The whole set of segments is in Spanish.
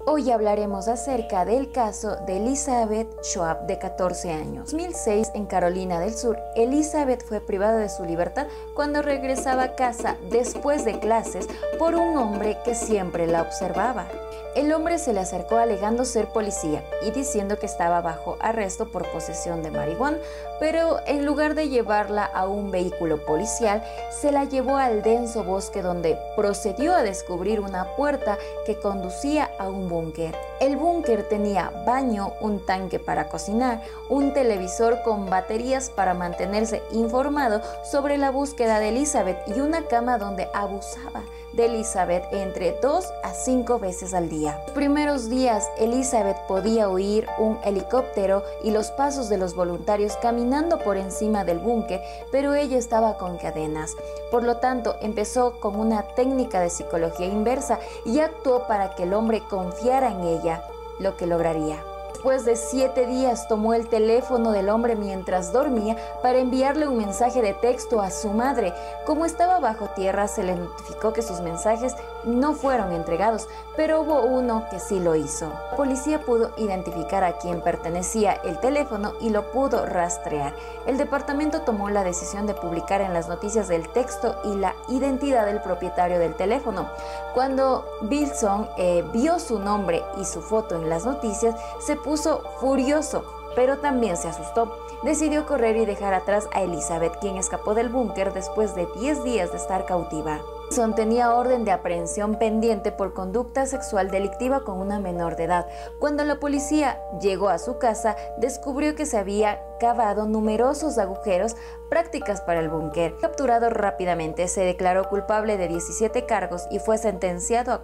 Hoy hablaremos acerca del caso de Elizabeth Schwab, de 14 años. En 2006, en Carolina del Sur, Elizabeth fue privada de su libertad cuando regresaba a casa después de clases por un hombre que siempre la observaba. El hombre se le acercó alegando ser policía y diciendo que estaba bajo arresto por posesión de marihuana, pero en lugar de llevarla a un vehículo policial, se la llevó al denso bosque donde procedió a descubrir una puerta que conducía a un búnker. El búnker tenía baño, un tanque para cocinar, un televisor con baterías para mantenerse informado sobre la búsqueda de Elizabeth y una cama donde abusaba de Elizabeth entre 2 a 5 veces al día. Los primeros días, Elizabeth podía oír un helicóptero y los pasos de los voluntarios caminando por encima del búnker, pero ella estaba con cadenas. Por lo tanto, empezó con una técnica de psicología inversa y actuó para que el hombre confiara en ella, lo que lograría. Después de 7 días tomó el teléfono del hombre mientras dormía para enviarle un mensaje de texto a su madre. Como estaba bajo tierra, se le notificó que sus mensajes no fueron entregados, pero hubo uno que sí lo hizo. La policía pudo identificar a quién pertenecía el teléfono y lo pudo rastrear. El departamento tomó la decisión de publicar en las noticias el texto y la identidad del propietario del teléfono. Cuando Bilson vio su nombre y su foto en las noticias, se puso furioso, pero también se asustó. Decidió correr y dejar atrás a Elizabeth, quien escapó del búnker después de 10 días de estar cautiva. Bilson tenía orden de aprehensión pendiente por conducta sexual delictiva con una menor de edad. Cuando la policía llegó a su casa, descubrió que se había cavado numerosos agujeros, prácticas para el búnker. Capturado rápidamente, se declaró culpable de 17 cargos y fue sentenciado a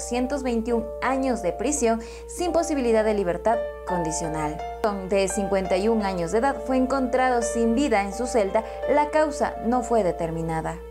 421 años de prisión sin posibilidad de libertad condicional. De 51 años de edad fue encontrado sin vida en su celda. La causa no fue determinada.